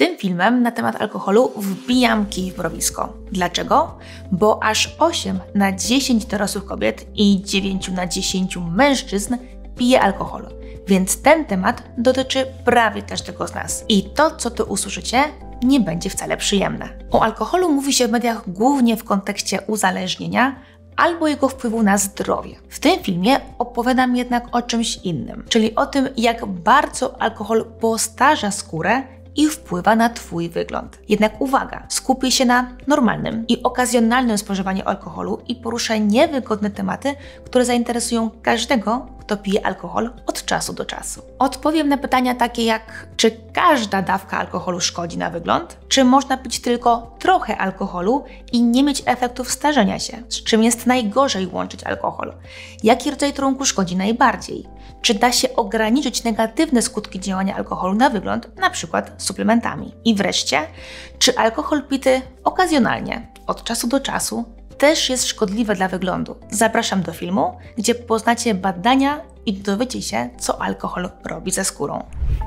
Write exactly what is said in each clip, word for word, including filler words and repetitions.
Tym filmem na temat alkoholu wbijam kij w mrowisko. Dlaczego? Bo aż osiem na dziesięć dorosłych kobiet i dziewięć na dziesięć mężczyzn pije alkohol. Więc ten temat dotyczy prawie każdego z nas. I to, co tu usłyszycie, nie będzie wcale przyjemne. O alkoholu mówi się w mediach głównie w kontekście uzależnienia albo jego wpływu na zdrowie. W tym filmie opowiadam jednak o czymś innym, czyli o tym, jak bardzo alkohol postarza skórę i wpływa na Twój wygląd. Jednak uwaga, skupię się na normalnym i okazjonalnym spożywaniu alkoholu i poruszę niewygodne tematy, które zainteresują każdego, kto pije alkohol od czasu do czasu. Odpowiem na pytania takie jak, czy każda dawka alkoholu szkodzi na wygląd? Czy można pić tylko trochę alkoholu i nie mieć efektów starzenia się? Z czym jest najgorzej łączyć alkohol? Jaki rodzaj trunku szkodzi najbardziej? Czy da się ograniczyć negatywne skutki działania alkoholu na wygląd, na przykład suplementami? I wreszcie, czy alkohol pity okazjonalnie, od czasu do czasu, też jest szkodliwe dla wyglądu? Zapraszam do filmu, gdzie poznacie badania i dowiecie się, co alkohol robi ze skórą.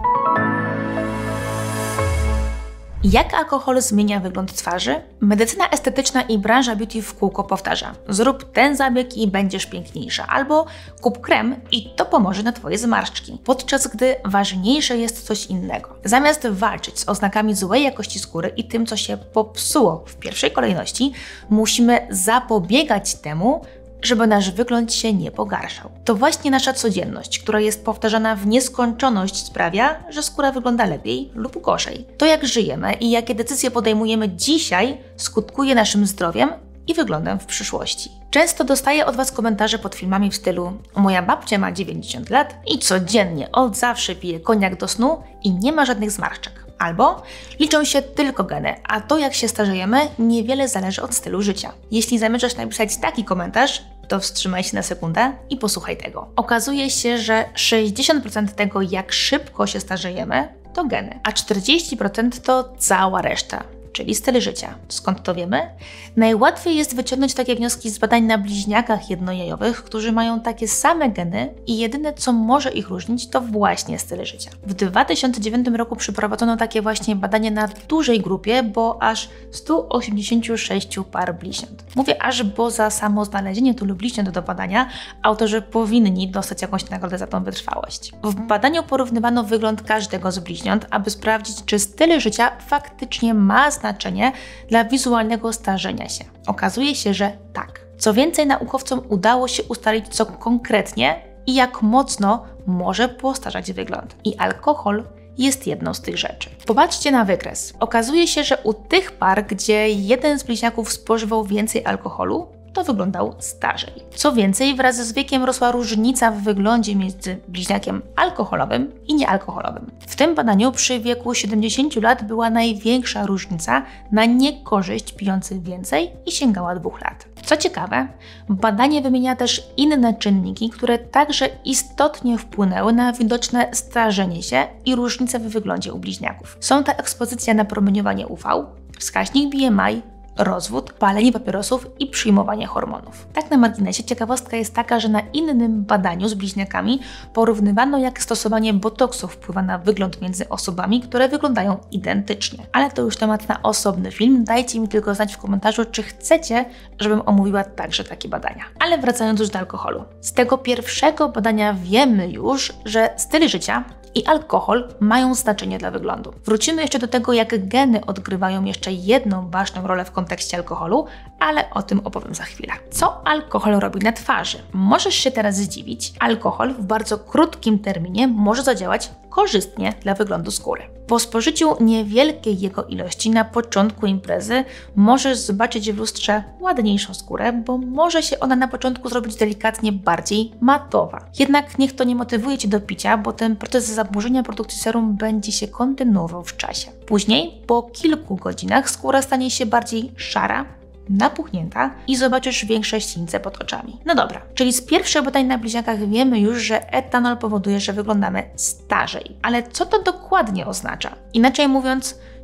Jak alkohol zmienia wygląd twarzy? Medycyna estetyczna i branża beauty w kółko powtarza: zrób ten zabieg i będziesz piękniejsza, albo kup krem i to pomoże na Twoje zmarszczki. Podczas gdy ważniejsze jest coś innego. Zamiast walczyć z oznakami złej jakości skóry i tym, co się popsuło w pierwszej kolejności, musimy zapobiegać temu, żeby nasz wygląd się nie pogarszał. To właśnie nasza codzienność, która jest powtarzana w nieskończoność, sprawia, że skóra wygląda lepiej lub gorzej. To, jak żyjemy i jakie decyzje podejmujemy dzisiaj, skutkuje naszym zdrowiem i wyglądem w przyszłości. Często dostaję od Was komentarze pod filmami w stylu: moja babcia ma dziewięćdziesiąt lat i codziennie od zawsze pije koniak do snu i nie ma żadnych zmarszczek. Albo liczą się tylko geny, a to, jak się starzejemy, niewiele zależy od stylu życia. Jeśli zamierzasz napisać taki komentarz, to wstrzymaj się na sekundę i posłuchaj tego. Okazuje się, że sześćdziesiąt procent tego, jak szybko się starzejemy, to geny, a czterdzieści procent to cała reszta, czyli styl życia. Skąd to wiemy? Najłatwiej jest wyciągnąć takie wnioski z badań na bliźniakach jednojajowych, którzy mają takie same geny i jedyne, co może ich różnić, to właśnie styl życia. W dwa tysiące dziewiątym roku przeprowadzono takie właśnie badanie na dużej grupie, bo aż stu osiemdziesięciu sześciu par bliźniąt. Mówię aż, bo za samo znalezienie tylu bliźniąt do badania autorzy powinni dostać jakąś nagrodę za tą wytrwałość. W badaniu porównywano wygląd każdego z bliźniąt, aby sprawdzić, czy styl życia faktycznie ma znaczenie dla wizualnego starzenia się. Okazuje się, że tak. Co więcej, naukowcom udało się ustalić, co konkretnie i jak mocno może postarzać wygląd. I alkohol jest jedną z tych rzeczy. Popatrzcie na wykres. Okazuje się, że u tych par, gdzie jeden z bliźniaków spożywał więcej alkoholu, to wyglądał starzej. Co więcej, wraz z wiekiem rosła różnica w wyglądzie między bliźniakiem alkoholowym i niealkoholowym. W tym badaniu przy wieku siedemdziesięciu lat była największa różnica na niekorzyść pijących więcej i sięgała dwóch lat. Co ciekawe, badanie wymienia też inne czynniki, które także istotnie wpłynęły na widoczne starzenie się i różnice w wyglądzie u bliźniaków. Są to ekspozycja na promieniowanie U V, wskaźnik B M I, rozwód, palenie papierosów i przyjmowanie hormonów. Tak na marginesie, ciekawostka jest taka, że na innym badaniu z bliźniakami porównywano, jak stosowanie botoksu wpływa na wygląd między osobami, które wyglądają identycznie. Ale to już temat na osobny film. Dajcie mi tylko znać w komentarzu, czy chcecie, żebym omówiła także takie badania. Ale wracając już do alkoholu. Z tego pierwszego badania wiemy już, że styl życia i alkohol mają znaczenie dla wyglądu. Wrócimy jeszcze do tego, jak geny odgrywają jeszcze jedną ważną rolę w kontekście alkoholu, ale o tym opowiem za chwilę. Co alkohol robi na twarzy? Możesz się teraz zdziwić. Alkohol w bardzo krótkim terminie może zadziałać korzystnie dla wyglądu skóry. Po spożyciu niewielkiej jego ilości na początku imprezy możesz zobaczyć w lustrze ładniejszą skórę, bo może się ona na początku zrobić delikatnie bardziej matowa. Jednak niech to nie motywuje Cię do picia, bo ten proces zaburzenia produkcji serum będzie się kontynuował w czasie. Później, po kilku godzinach, skóra stanie się bardziej szara, napuchnięta i zobaczysz większe sińce pod oczami. No dobra, czyli z pierwszych badań na bliźniakach wiemy już, że etanol powoduje, że wyglądamy starzej. Ale co to dokładnie oznacza? Inaczej mówiąc,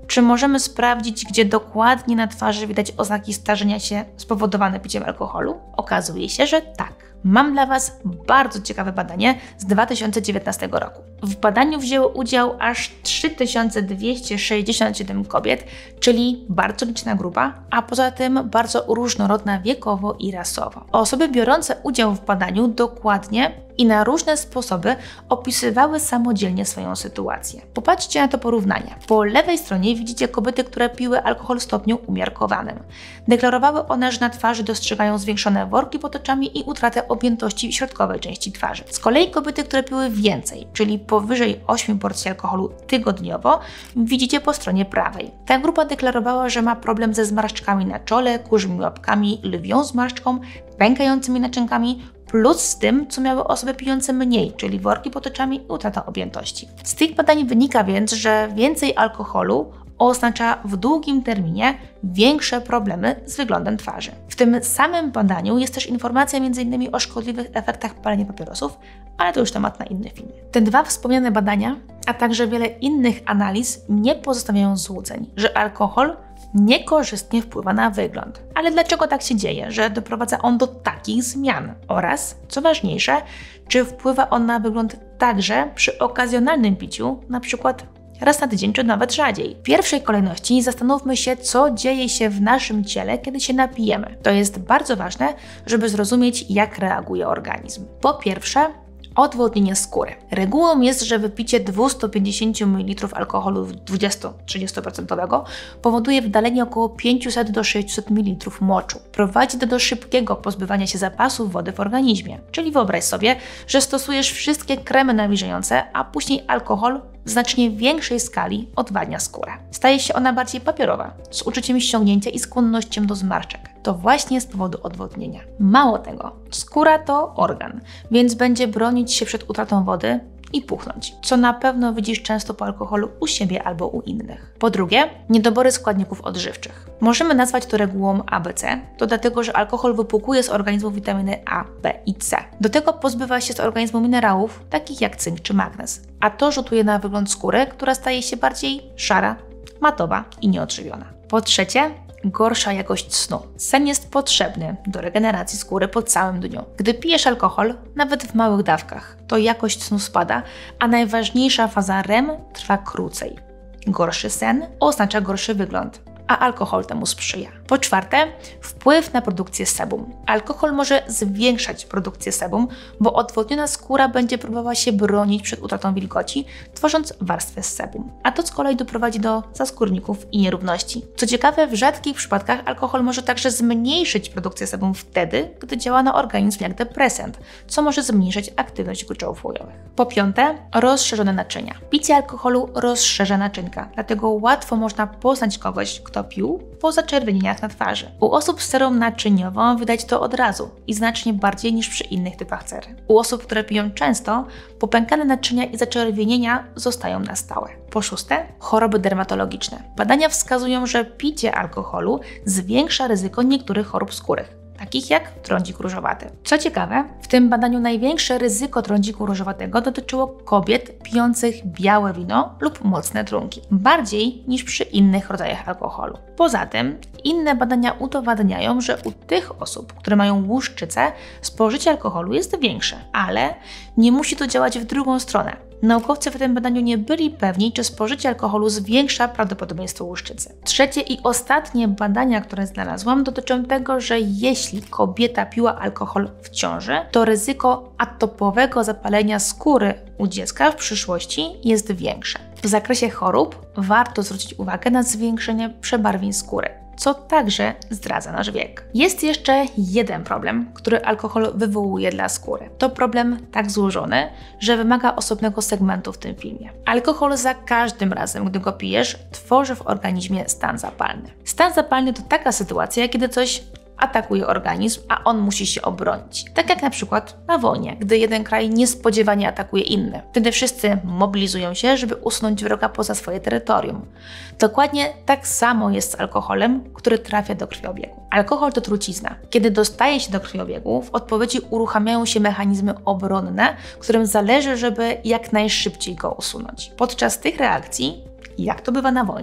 czy możemy sprawdzić, gdzie dokładnie na twarzy widać oznaki starzenia się spowodowane piciem alkoholu? Okazuje się, że tak. Mam dla Was bardzo ciekawe badanie z dwa tysiące dziewiętnastego roku. W badaniu wzięło udział aż trzy tysiące dwieście sześćdziesiąt siedem kobiet, czyli bardzo liczna grupa, a poza tym bardzo różnorodna wiekowo i rasowo. Osoby biorące udział w badaniu dokładnie i na różne sposoby opisywały samodzielnie swoją sytuację. Popatrzcie na to porównanie. Po lewej stronie widzicie kobiety, które piły alkohol w stopniu umiarkowanym. Deklarowały one, że na twarzy dostrzegają zwiększone worki pod oczami i utratę objętości środkowej części twarzy. Z kolei kobiety, które piły więcej, czyli powyżej ośmiu porcji alkoholu tygodniowo, widzicie po stronie prawej. Ta grupa deklarowała, że ma problem ze zmarszczkami na czole, kurzymi łapkami, lwią zmarszczką, pękającymi naczynkami, plus z tym, co miały osoby pijące mniej, czyli worki pod oczami i utrata objętości. Z tych badań wynika więc, że więcej alkoholu oznacza w długim terminie większe problemy z wyglądem twarzy. W tym samym badaniu jest też informacja między innymi o szkodliwych efektach palenia papierosów, ale to już temat na inny film. Te dwa wspomniane badania, a także wiele innych analiz nie pozostawiają złudzeń, że alkohol niekorzystnie wpływa na wygląd. Ale dlaczego tak się dzieje, że doprowadza on do takich zmian? Oraz, co ważniejsze, czy wpływa on na wygląd także przy okazjonalnym piciu, na przykład raz na tydzień, czy nawet rzadziej. W pierwszej kolejności zastanówmy się, co dzieje się w naszym ciele, kiedy się napijemy. To jest bardzo ważne, żeby zrozumieć, jak reaguje organizm. Po pierwsze, odwodnienie skóry. Regułą jest, że wypicie dwieście pięćdziesiąt mililitrów alkoholu dwudziesto do trzydziestu procent powoduje wydalenie około pięćset do sześciuset mililitrów moczu. Prowadzi to do szybkiego pozbywania się zapasów wody w organizmie. Czyli wyobraź sobie, że stosujesz wszystkie kremy nawilżające, a później alkohol w znacznie większej skali odwadnia skórę. Staje się ona bardziej papierowa, z uczuciem ściągnięcia i skłonnością do zmarszczek. To właśnie z powodu odwodnienia. Mało tego, skóra to organ, więc będzie bronić się przed utratą wody i puchnąć, co na pewno widzisz często po alkoholu u siebie albo u innych. Po drugie, niedobory składników odżywczych. Możemy nazwać to regułą A B C, to dlatego, że alkohol wypłukuje z organizmu witaminy A, B i C. Do tego pozbywa się z organizmu minerałów, takich jak cynk czy magnez, a to rzutuje na wygląd skóry, która staje się bardziej szara, matowa i nieodżywiona. Po trzecie, gorsza jakość snu. Sen jest potrzebny do regeneracji skóry po całym dniu. Gdy pijesz alkohol, nawet w małych dawkach, to jakość snu spada, a najważniejsza faza R E M trwa krócej. Gorszy sen oznacza gorszy wygląd, a alkohol temu sprzyja. Po czwarte, wpływ na produkcję sebum. Alkohol może zwiększać produkcję sebum, bo odwodniona skóra będzie próbowała się bronić przed utratą wilgoci, tworząc warstwę z sebum. A to z kolei doprowadzi do zaskórników i nierówności. Co ciekawe, w rzadkich przypadkach alkohol może także zmniejszyć produkcję sebum wtedy, gdy działa na organizm jak depresant, co może zmniejszyć aktywność gruczołów łojowych. Po piąte, rozszerzone naczynia. Picie alkoholu rozszerza naczynka, dlatego łatwo można poznać kogoś, kto pił, po zaczerwienieniach na twarzy. U osób z cerą naczyniową widać to od razu i znacznie bardziej niż przy innych typach cery. U osób, które piją często, popękane naczynia i zaczerwienienia zostają na stałe. Po szóste, choroby dermatologiczne. Badania wskazują, że picie alkoholu zwiększa ryzyko niektórych chorób skórych, takich jak trądzik różowaty. Co ciekawe, w tym badaniu największe ryzyko trądziku różowatego dotyczyło kobiet pijących białe wino lub mocne trunki, bardziej niż przy innych rodzajach alkoholu. Poza tym, inne badania udowadniają, że u tych osób, które mają łuszczycę, spożycie alkoholu jest większe, ale nie musi to działać w drugą stronę. Naukowcy w tym badaniu nie byli pewni, czy spożycie alkoholu zwiększa prawdopodobieństwo łuszczycy. Trzecie i ostatnie badania, które znalazłam, dotyczą tego, że jeśli kobieta piła alkohol w ciąży, to ryzyko atopowego zapalenia skóry u dziecka w przyszłości jest większe. W zakresie chorób warto zwrócić uwagę na zwiększenie przebarwień skóry, co także zdradza nasz wiek. Jest jeszcze jeden problem, który alkohol wywołuje dla skóry. To problem tak złożony, że wymaga osobnego segmentu w tym filmie. Alkohol za każdym razem, gdy go pijesz, tworzy w organizmie stan zapalny. Stan zapalny to taka sytuacja, kiedy coś atakuje organizm, a on musi się obronić. Tak jak na przykład na wojnie, gdy jeden kraj niespodziewanie atakuje inny. Wtedy wszyscy mobilizują się, żeby usunąć wroga poza swoje terytorium. Dokładnie tak samo jest z alkoholem, który trafia do krwiobiegu. Alkohol to trucizna. Kiedy dostaje się do krwiobiegu, w odpowiedzi uruchamiają się mechanizmy obronne, którym zależy, żeby jak najszybciej go usunąć. Podczas tych reakcji, jak to bywa na wojnie,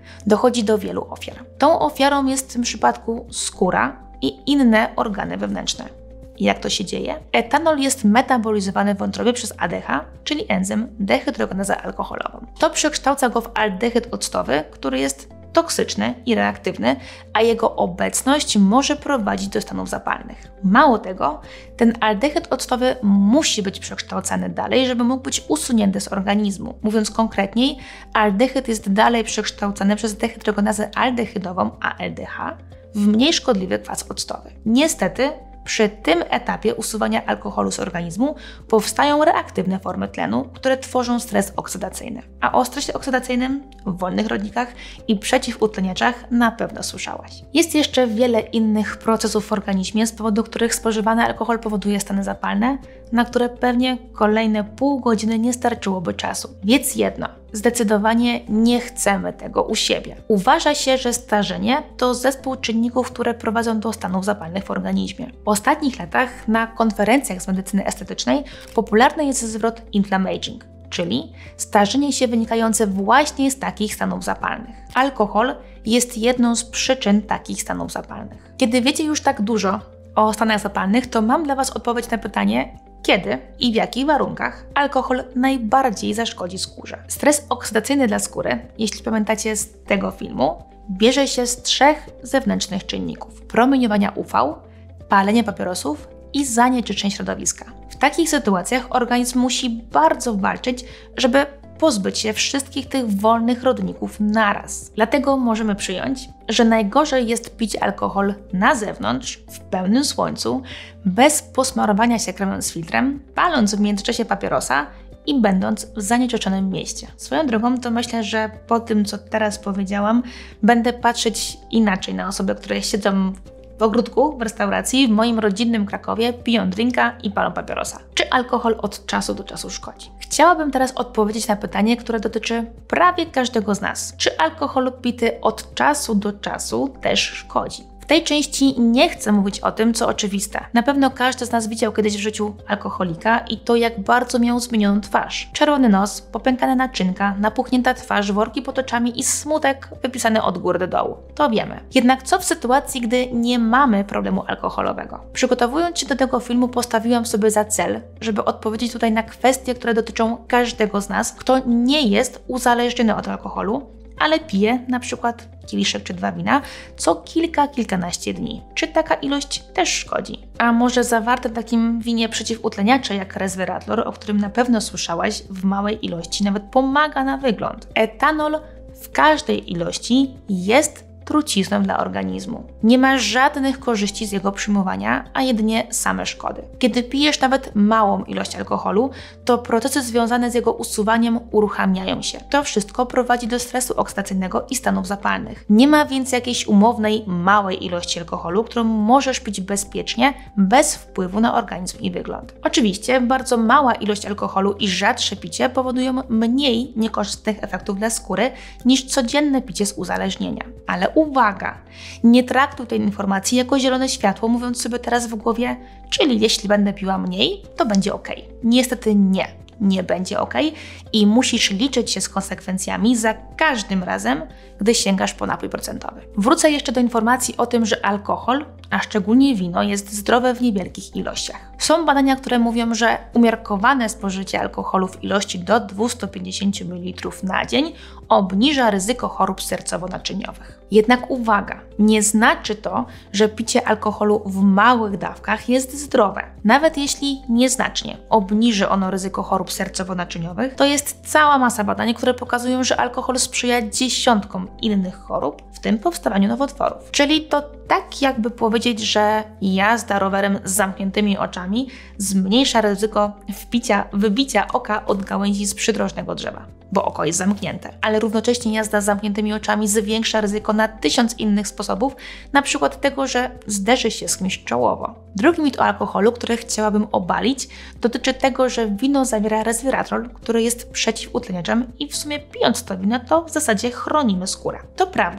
dochodzi do wielu ofiar. Tą ofiarą jest w tym przypadku skóra i inne organy wewnętrzne. Jak to się dzieje? Etanol jest metabolizowany w wątrobie przez A D H, czyli enzym dehydrogenazę alkoholową. To przekształca go w aldehyd octowy, który jest toksyczny i reaktywny, a jego obecność może prowadzić do stanów zapalnych. Mało tego, ten aldehyd octowy musi być przekształcany dalej, żeby mógł być usunięty z organizmu. Mówiąc konkretniej, aldehyd jest dalej przekształcany przez dehydrogenazę aldehydową A L D H w mniej szkodliwy kwas octowy. Niestety, przy tym etapie usuwania alkoholu z organizmu powstają reaktywne formy tlenu, które tworzą stres oksydacyjny. A o stresie oksydacyjnym w wolnych rodnikach i przeciwutleniaczach na pewno słyszałaś. Jest jeszcze wiele innych procesów w organizmie, z powodu których spożywany alkohol powoduje stany zapalne, na które pewnie kolejne pół godziny nie starczyłoby czasu. Wiedz jedno, zdecydowanie nie chcemy tego u siebie. Uważa się, że starzenie to zespół czynników, które prowadzą do stanów zapalnych w organizmie. W ostatnich latach na konferencjach z medycyny estetycznej popularny jest zwrot inflammaging, czyli starzenie się wynikające właśnie z takich stanów zapalnych. Alkohol jest jedną z przyczyn takich stanów zapalnych. Kiedy wiecie już tak dużo o stanach zapalnych, to mam dla Was odpowiedź na pytanie, kiedy i w jakich warunkach alkohol najbardziej zaszkodzi skórze. Stres oksydacyjny dla skóry, jeśli pamiętacie z tego filmu, bierze się z trzech zewnętrznych czynników: promieniowania U V, palenia papierosów i zanieczyszczeń środowiska. W takich sytuacjach organizm musi bardzo walczyć, żeby pozbyć się wszystkich tych wolnych rodników naraz. Dlatego możemy przyjąć, że najgorzej jest pić alkohol na zewnątrz, w pełnym słońcu, bez posmarowania się kremem z filtrem, paląc w międzyczasie papierosa i będąc w zanieczyszczonym mieście. Swoją drogą to myślę, że po tym, co teraz powiedziałam, będę patrzeć inaczej na osoby, które siedzą w ogródku, w restauracji, w moim rodzinnym Krakowie, piją drinka i palą papierosa. Czy alkohol od czasu do czasu szkodzi? Chciałabym teraz odpowiedzieć na pytanie, które dotyczy prawie każdego z nas. Czy alkohol pity od czasu do czasu też szkodzi? W tej części nie chcę mówić o tym, co oczywiste. Na pewno każdy z nas widział kiedyś w życiu alkoholika i to, jak bardzo miał zmienioną twarz. Czerwony nos, popękane naczynka, napuchnięta twarz, worki pod oczami i smutek wypisany od góry do dołu. To wiemy. Jednak co w sytuacji, gdy nie mamy problemu alkoholowego? Przygotowując się do tego filmu, postawiłam sobie za cel, żeby odpowiedzieć tutaj na kwestie, które dotyczą każdego z nas, kto nie jest uzależniony od alkoholu, ale pije na przykład kieliszek czy dwa wina co kilka, kilkanaście dni. Czy taka ilość też szkodzi? A może zawarte w takim winie przeciwutleniacze jak resveratrol, o którym na pewno słyszałaś, w małej ilości nawet pomaga na wygląd. Etanol w każdej ilości jest trucizną dla organizmu. Nie ma żadnych korzyści z jego przyjmowania, a jedynie same szkody. Kiedy pijesz nawet małą ilość alkoholu, to procesy związane z jego usuwaniem uruchamiają się. To wszystko prowadzi do stresu oksydacyjnego i stanów zapalnych. Nie ma więc jakiejś umownej, małej ilości alkoholu, którą możesz pić bezpiecznie, bez wpływu na organizm i wygląd. Oczywiście bardzo mała ilość alkoholu i rzadsze picie powodują mniej niekorzystnych efektów dla skóry niż codzienne picie z uzależnienia. Ale uwaga! Nie traktuj tej informacji jako zielone światło, mówiąc sobie teraz w głowie, czyli jeśli będę piła mniej, to będzie ok. Niestety nie. Nie będzie ok i musisz liczyć się z konsekwencjami za każdym razem, gdy sięgasz po napój procentowy. Wrócę jeszcze do informacji o tym, że alkohol, a szczególnie wino, jest zdrowe w niewielkich ilościach. Są badania, które mówią, że umiarkowane spożycie alkoholu w ilości do dwieście pięćdziesiąt mililitrów na dzień obniża ryzyko chorób sercowo-naczyniowych. Jednak uwaga, nie znaczy to, że picie alkoholu w małych dawkach jest zdrowe. Nawet jeśli nieznacznie obniży ono ryzyko chorób sercowo-naczyniowych, to jest cała masa badań, które pokazują, że alkohol sprzyja dziesiątkom innych chorób, w tym powstawaniu nowotworów. Czyli to tak jakby powiedzieć, że jazda rowerem z zamkniętymi oczami zmniejsza ryzyko wbicia, wybicia oka od gałęzi z przydrożnego drzewa, bo oko jest zamknięte. Ale równocześnie jazda z zamkniętymi oczami zwiększa ryzyko na tysiąc innych sposobów, na przykład tego, że zderzy się z kimś czołowo. Drugi mit o alkoholu, który chciałabym obalić, dotyczy tego, że wino zawiera resveratrol, który jest przeciwutleniaczem i w sumie pijąc to wino, to w zasadzie chronimy skórę. To prawda,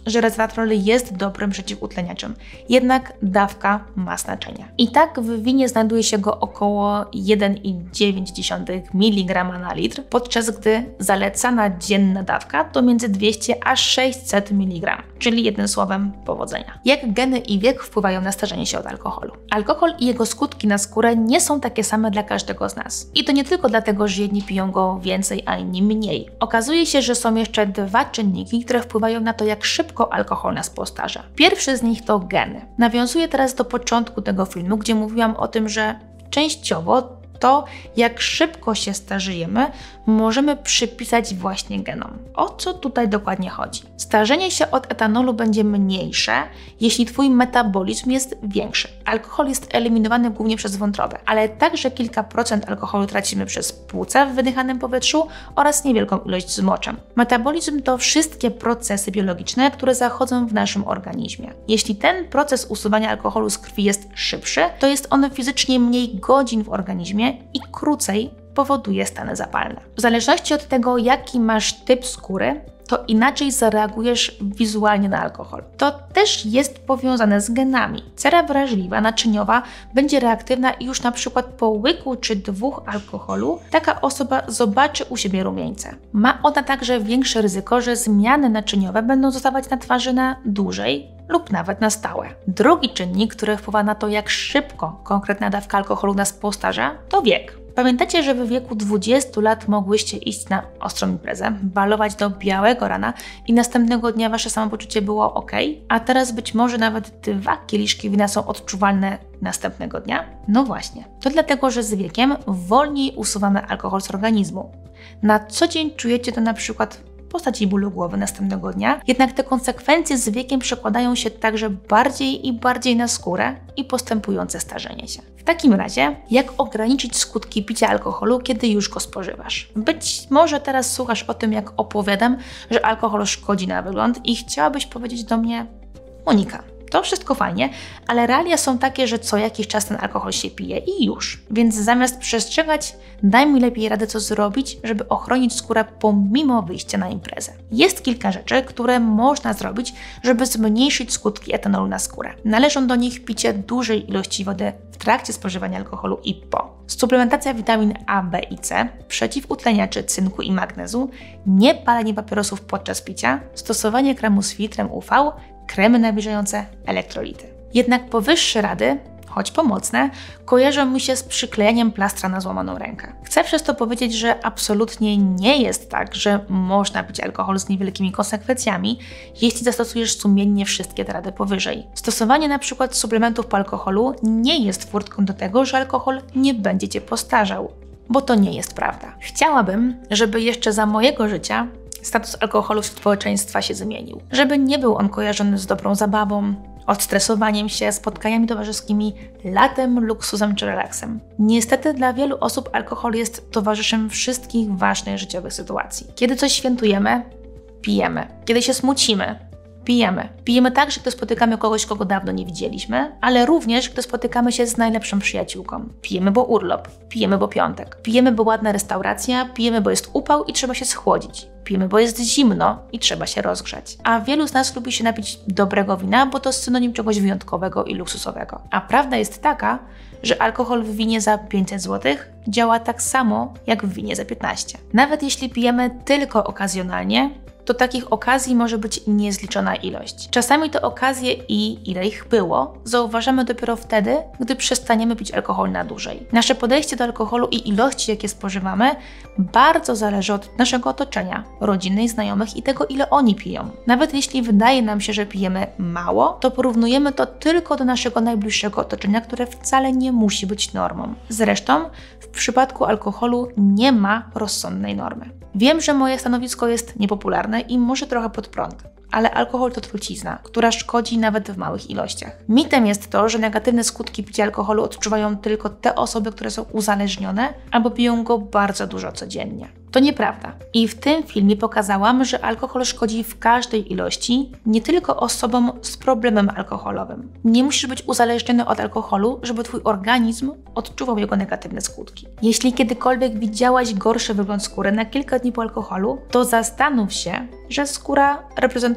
że resveratrol jest dobrym przeciwutleniaczem, jednak dawka ma znaczenie. I tak w winie znajduje się go około jeden przecinek dziewięć miligrama na litr, podczas gdy zalecana dzienna dawka to między dwieście a sześćset miligramów, czyli jednym słowem powodzenia. Jak geny i wiek wpływają na starzenie się od alkoholu? Alkohol i jego skutki na skórę nie są takie same dla każdego z nas. I to nie tylko dlatego, że jedni piją go więcej, a inni mniej. Okazuje się, że są jeszcze dwa czynniki, które wpływają na to, jak szybko alkohol nas postarza. Pierwszy z nich to geny. Nawiązuję teraz do początku tego filmu, gdzie mówiłam o tym, że częściowo to, jak szybko się starzejemy, możemy przypisać właśnie genom. O co tutaj dokładnie chodzi? Starzenie się od etanolu będzie mniejsze, jeśli Twój metabolizm jest większy. Alkohol jest eliminowany głównie przez wątrobę, ale także kilka procent alkoholu tracimy przez płuca w wydychanym powietrzu oraz niewielką ilość z moczem. Metabolizm to wszystkie procesy biologiczne, które zachodzą w naszym organizmie. Jeśli ten proces usuwania alkoholu z krwi jest szybszy, to jest on fizycznie mniej godzin w organizmie i krócej powoduje stany zapalne. W zależności od tego, jaki masz typ skóry, to inaczej zareagujesz wizualnie na alkohol. To też jest powiązane z genami. Cera wrażliwa, naczyniowa będzie reaktywna i już na przykład po łyku czy dwóch alkoholu taka osoba zobaczy u siebie rumieńce. Ma ona także większe ryzyko, że zmiany naczyniowe będą zostawać na twarzy na dłużej lub nawet na stałe. Drugi czynnik, który wpływa na to, jak szybko konkretna dawka alkoholu nas postarza, to wiek. Pamiętacie, że w wieku dwudziestu lat mogłyście iść na ostrą imprezę, balować do białego rana i następnego dnia wasze samopoczucie było ok, a teraz być może nawet dwa kieliszki wina są odczuwalne następnego dnia? No właśnie. To dlatego, że z wiekiem wolniej usuwamy alkohol z organizmu. Na co dzień czujecie to na przykład w postaci bólu głowy następnego dnia, jednak te konsekwencje z wiekiem przekładają się także bardziej i bardziej na skórę i postępujące starzenie się. W takim razie, jak ograniczyć skutki picia alkoholu, kiedy już go spożywasz? Być może teraz słuchasz o tym, jak opowiadam, że alkohol szkodzi na wygląd i chciałabyś powiedzieć do mnie: Monika, to wszystko fajnie, ale realia są takie, że co jakiś czas ten alkohol się pije i już. Więc zamiast przestrzegać, daj mi lepiej radę, co zrobić, żeby ochronić skórę pomimo wyjścia na imprezę. Jest kilka rzeczy, które można zrobić, żeby zmniejszyć skutki etanolu na skórę. Należą do nich picie dużej ilości wody w trakcie spożywania alkoholu i po. Suplementacja witamin A, B i C, przeciwutleniaczy cynku i magnezu, niepalenie papierosów podczas picia, stosowanie kremu z filtrem U V, kremy nawilżające, elektrolity. Jednak powyższe rady, choć pomocne, kojarzą mi się z przyklejaniem plastra na złamaną rękę. Chcę przez to powiedzieć, że absolutnie nie jest tak, że można pić alkohol z niewielkimi konsekwencjami, jeśli zastosujesz sumiennie wszystkie te rady powyżej. Stosowanie np. suplementów po alkoholu nie jest furtką do tego, że alkohol nie będzie Cię postarzał, bo to nie jest prawda. Chciałabym, żeby jeszcze za mojego życia status alkoholu wśród społeczeństwa się zmienił. Żeby nie był on kojarzony z dobrą zabawą, odstresowaniem się, spotkaniami towarzyskimi, latem, luksusem czy relaksem. Niestety dla wielu osób alkohol jest towarzyszem wszystkich ważnych życiowych sytuacji. Kiedy coś świętujemy, pijemy. Kiedy się smucimy, pijemy. Pijemy także, gdy spotykamy kogoś, kogo dawno nie widzieliśmy, ale również, gdy spotykamy się z najlepszą przyjaciółką. Pijemy, bo urlop. Pijemy, bo piątek. Pijemy, bo ładna restauracja. Pijemy, bo jest upał i trzeba się schłodzić. Pijemy, bo jest zimno i trzeba się rozgrzać. A wielu z nas lubi się napić dobrego wina, bo to synonim czegoś wyjątkowego i luksusowego. A prawda jest taka, że alkohol w winie za pięćset złotych działa tak samo jak w winie za piętnaście. Nawet jeśli pijemy tylko okazjonalnie, to takich okazji może być niezliczona ilość. Czasami te okazje i ile ich było, zauważamy dopiero wtedy, gdy przestaniemy pić alkohol na dłużej. Nasze podejście do alkoholu i ilości, jakie spożywamy, bardzo zależy od naszego otoczenia, rodziny i znajomych i tego, ile oni piją. Nawet jeśli wydaje nam się, że pijemy mało, to porównujemy to tylko do naszego najbliższego otoczenia, które wcale nie musi być normą. Zresztą w przypadku alkoholu nie ma rozsądnej normy. Wiem, że moje stanowisko jest niepopularne i może trochę pod prąd, ale alkohol to trucizna, która szkodzi nawet w małych ilościach. Mitem jest to, że negatywne skutki picia alkoholu odczuwają tylko te osoby, które są uzależnione albo piją go bardzo dużo codziennie. To nieprawda. I w tym filmie pokazałam, że alkohol szkodzi w każdej ilości, nie tylko osobom z problemem alkoholowym. Nie musisz być uzależniony od alkoholu, żeby Twój organizm odczuwał jego negatywne skutki. Jeśli kiedykolwiek widziałaś gorszy wygląd skóry na kilka dni po alkoholu, to zastanów się, że skóra reprezentuje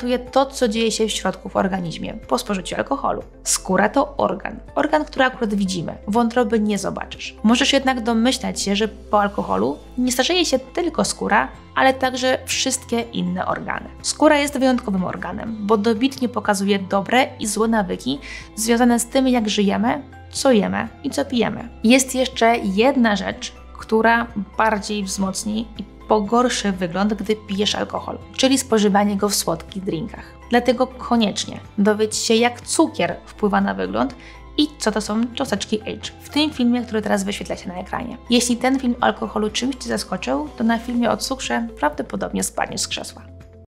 reprezentuje to, co dzieje się w środku w organizmie po spożyciu alkoholu. Skóra to organ. Organ, który akurat widzimy. Wątroby nie zobaczysz. Możesz jednak domyślać się, że po alkoholu nie starzeje się tylko skóra, ale także wszystkie inne organy. Skóra jest wyjątkowym organem, bo dobitnie pokazuje dobre i złe nawyki związane z tym, jak żyjemy, co jemy i co pijemy. Jest jeszcze jedna rzecz, która bardziej wzmocni i pogorszy wygląd, gdy pijesz alkohol, czyli spożywanie go w słodkich drinkach. Dlatego koniecznie dowiedz się, jak cukier wpływa na wygląd i co to są cząsteczki H w tym filmie, który teraz wyświetla się na ekranie. Jeśli ten film o alkoholu czymś Cię zaskoczył, to na filmie o cukrze prawdopodobnie spadniesz z krzesła.